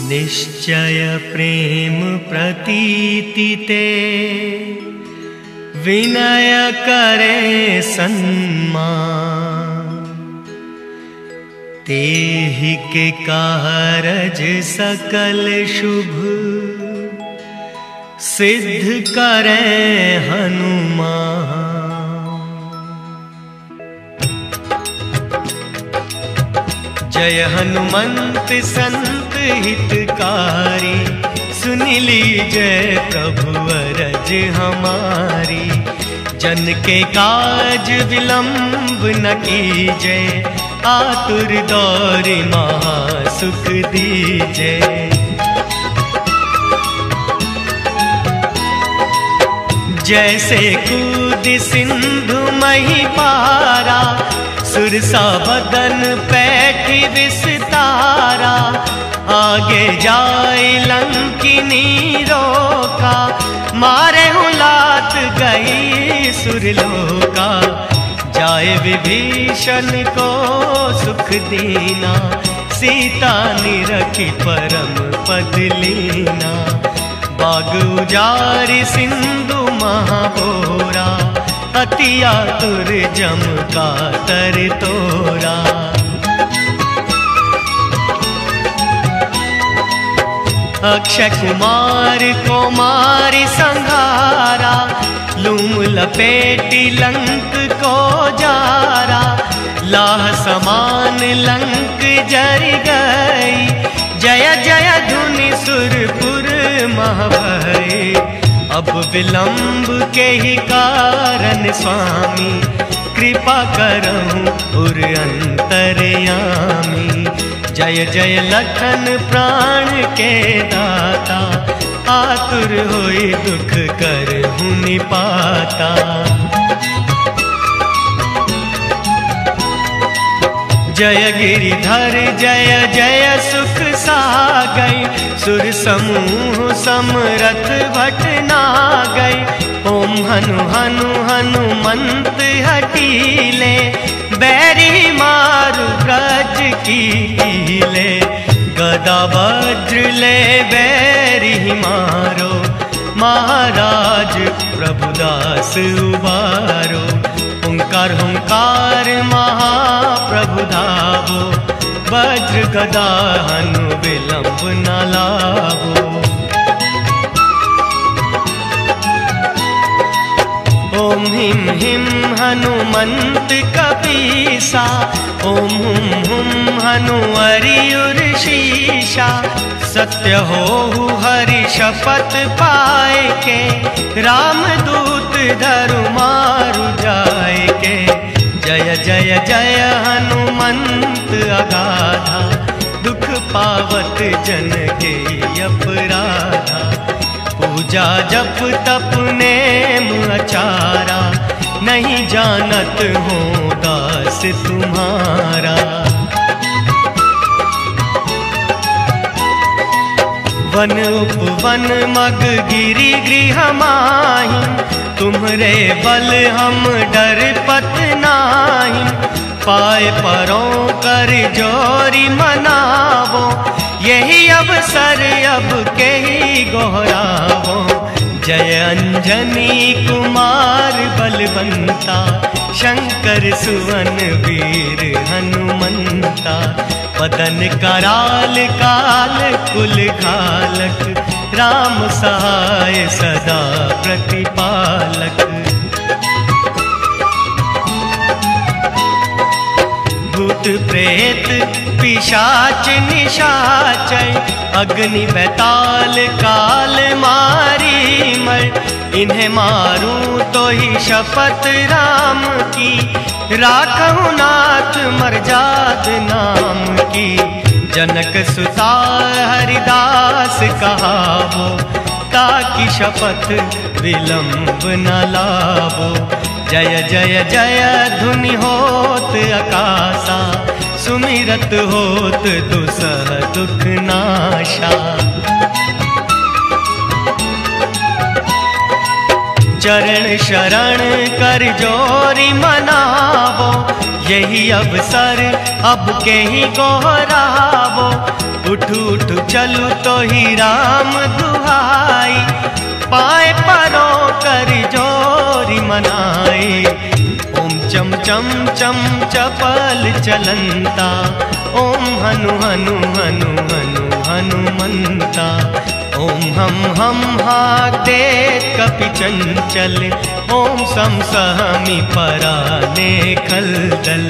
निश्चय प्रेम प्रतीति ते विनय करे सन्मान। तेहि के कारज सकल शुभ सिद्ध करे हनुमान। जय हनुमंत संत हितकारी, सुन लीजय प्रभु अरज हमारी। जन के काज विलंब न कीजय, आतुर दौर महा सुख दीजय। जैसे कूद सिंधु मही पारा, सुरसा बदन पैठी विस्तारा। आगे जाए लंकिनी रोका, मारे लात गई सुरलोका। जाए विभीषण को सुख दीना, सीता निरखी परम पद लीना। बाग उजारि सिंधु महाबोरा, अति आतुर जम का तर तोरा। अक्षय कुमार को मारी संघारा, लूम लपेटी लंक को जारा। लाह समान लंक जर गई, जय जय धुनि सुरपुर महभई। अब विलंब के ही कारण स्वामी, कृपा करहु उर अंतर्यामी। जय जय लखन प्राण के दाता, आतुर होई दुख करहु निपाता। जय गिरिधर जय जय सुख सागई, सुर समूह समरथ भट नागई। ओम हनु हनु हनुमंत हटीले, बैरी मारु ब्रज कीले। गदा वज्र ले बैरी मारो, महाराज प्रभुदास उबारो। ओंकार हुंकार महाप्रभु धावो, वज्र गदा हनु विलंब न लावो। ओम हिम हिम हनुमंत कपीसा, ओम हुम हुम हनु अरियुर शीशा। सत्य होहु हरि शपथ पाए के, राम दूत धरु मारु जाए के। जय जय जय हनुमंत अगाधा, दुख पावत जन के अपराधा। पूजा जप तप नेम आचारा, नहीं जानत हो दास तुम्हारा। वन उपवन मग गिरि गृह माहि, तुम्हरे बल हम डर पत नाही। पाए परों कर जोरी मनावो, यही अवसर अब के ही गोहरावो। जय अंजनी कुमार बलवंता, शंकर सुवन वीर हनुमंता। पदन कराल काल कुल खालक, राम सहाय सदा प्रतिपालक। भूत प्रेत पिशाच निशाचर, अग्नि बैताल काल मारी मर। इन्हें मारूं तो ही शपथ राम की, राखहु नाथ मर्जाद नाम की। जनक सुता हरिदास कहावो, ताकि शपथ विलंब न लावो। जय जय जय धुनि होत आकाशा, सुमिरत होत दुसह दुख नाशा। चरण शरण कर जोरी मनावो, यही अवसर अब के ही गोहरावो। उठ उठ चलू तो ही राम दुहाई, पाए परो कर जोरी मनाई। ओम चम चम चम चपल चलंता, ओम हनु हनु हनु हनु हनुमंता। ओम हम हाक दे कपि चंचल, ओम सम सहमी पराने खलदल।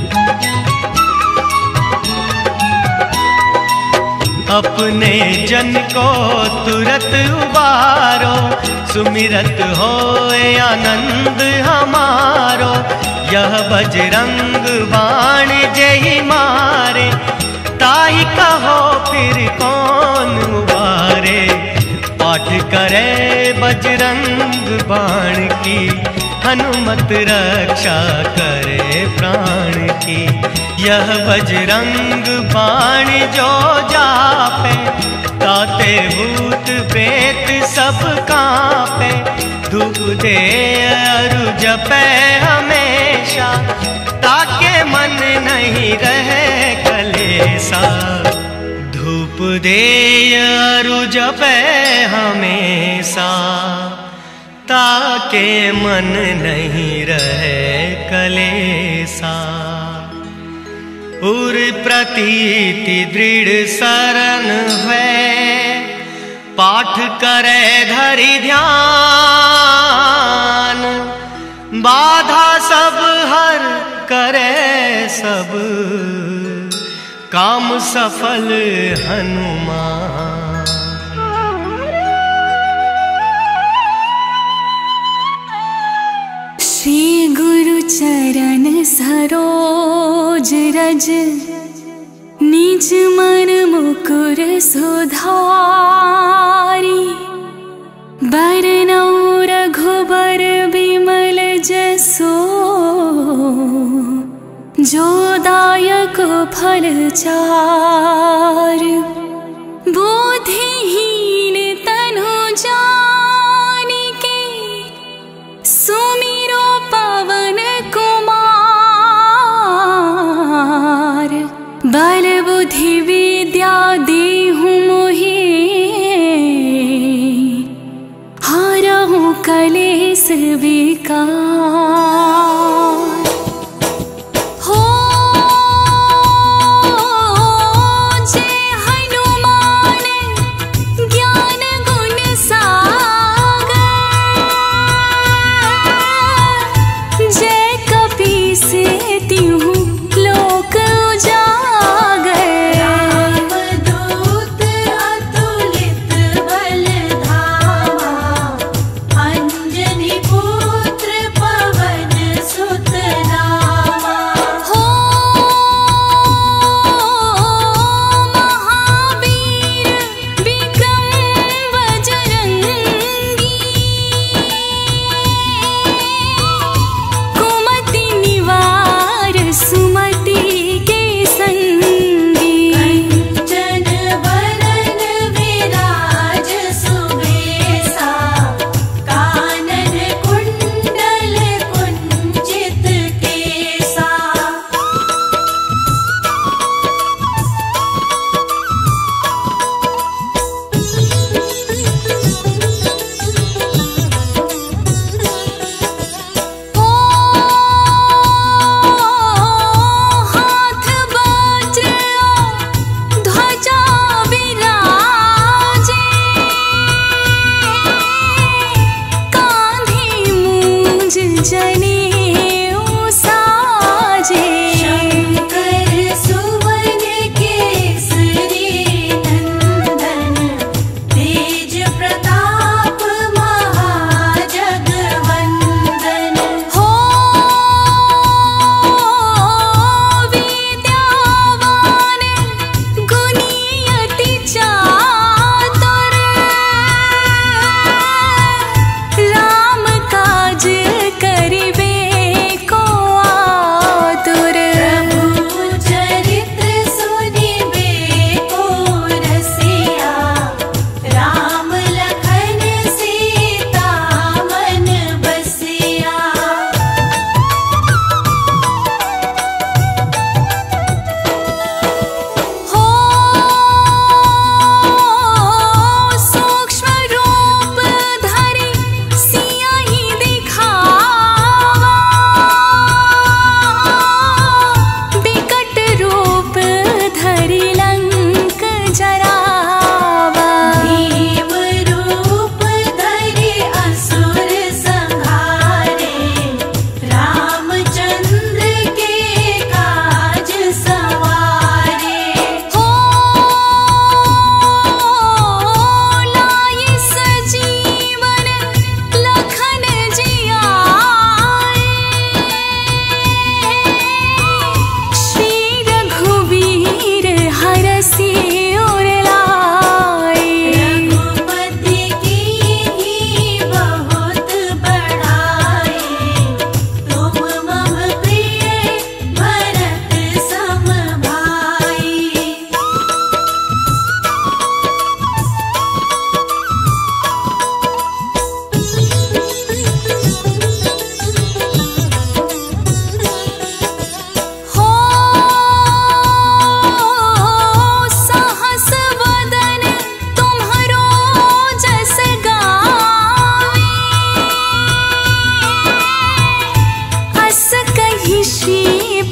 अपने जन को तुरत उबारो, सुमिरत होए आनंद हमारो। यह बजरंग बाण जय मारे, ताई कहो फिर कौन उबारे। पाठ करे बजरंग बाण की, हनुमत रक्षा करे प्राण की। यह बजरंग बाण जो जापे, ताते भूत प्रेत सब कांपे। धूप दे अरु जपे हमेशा, ताके मन नहीं रहे कलेसा। धूप दे अरु जपे हमेशा, ताके मन नहीं रहे कलेसा। उर प्रतीति दृढ़ शरण है, पाठ करे धरि ध्यान। बाधा सब हर करे सब, काम सफल हनुमान। श्री गुरु चरण सरोज रज, निज मन मुकुर सुधारी। बरनौ रघुबर बिमल जसो, जो दायक फल चार। बुद्धिहीन तनु जानिके, सुमिरो पवन कुमार। बल बुद्धि विद्या देहु मोहि, हारहु कलेस विकार। जय हनुमान ज्ञान गुण सागर,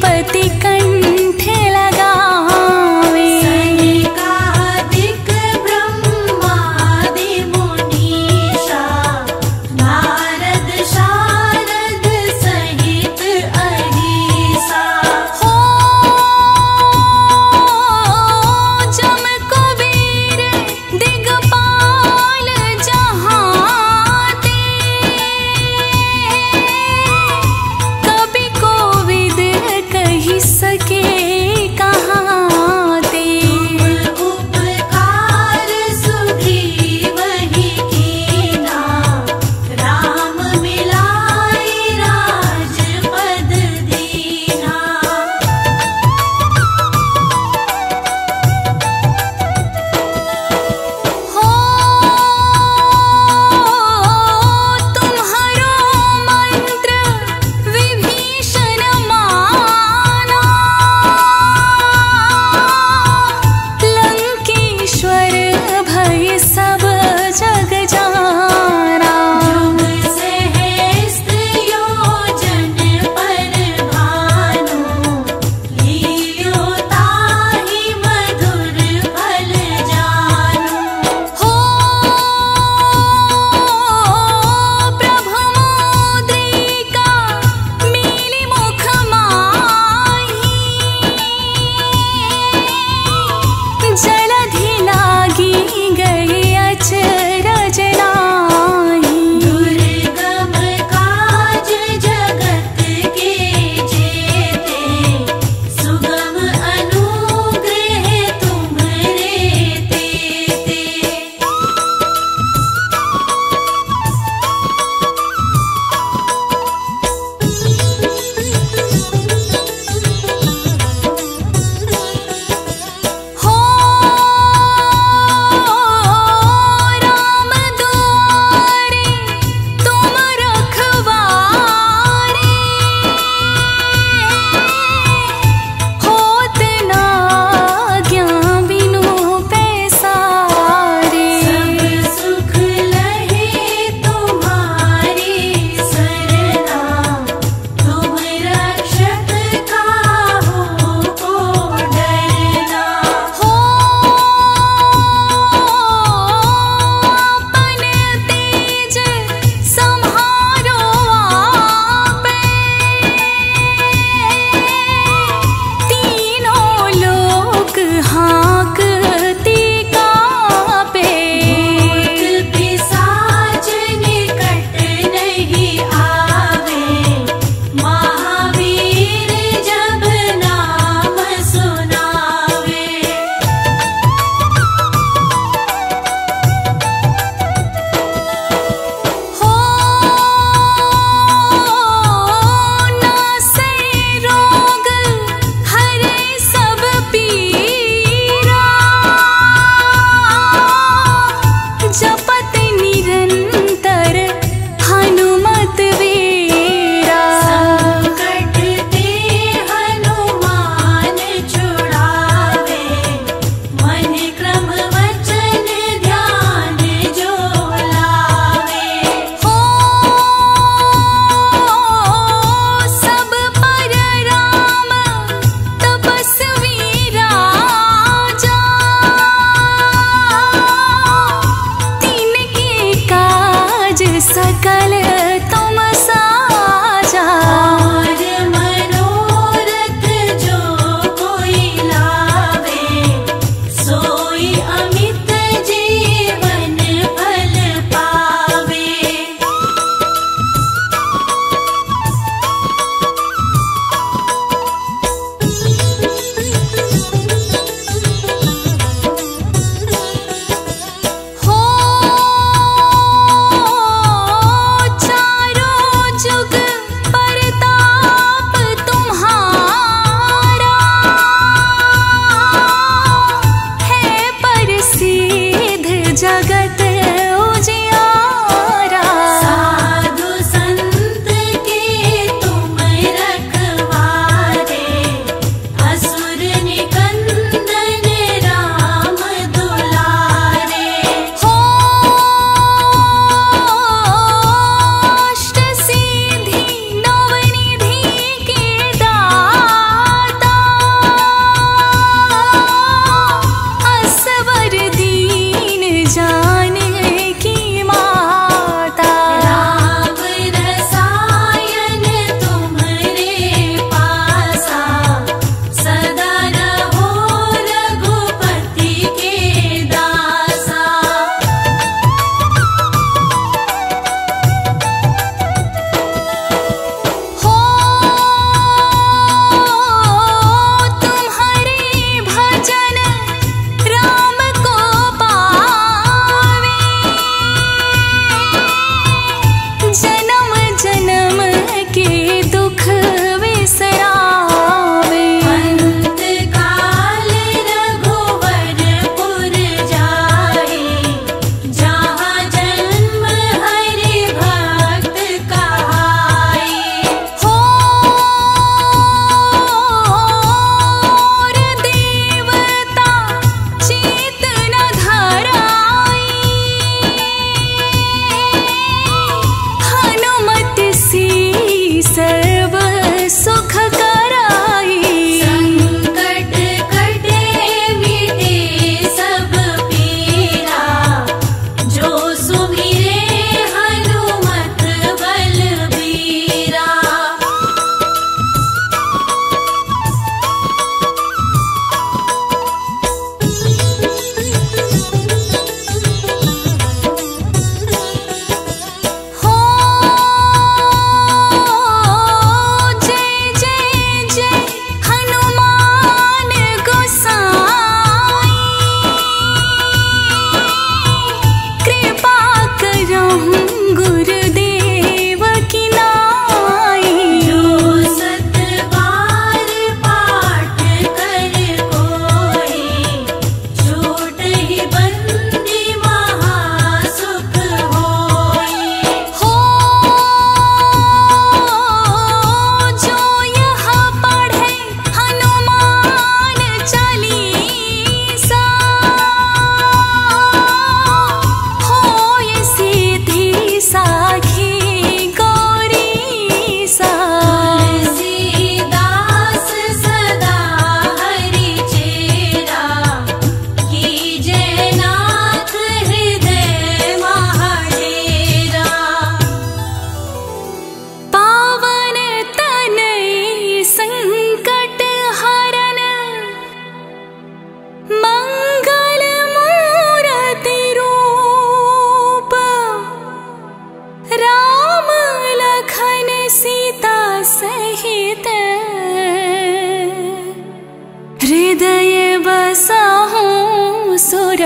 पति कंठ लगावे। सनकादिक ब्रह्मादि मुनीषा नारद शारद सहित अहिसा। हो जम कुबेर दिगपाल जहाते, कवि कोविद कहि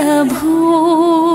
प्रभु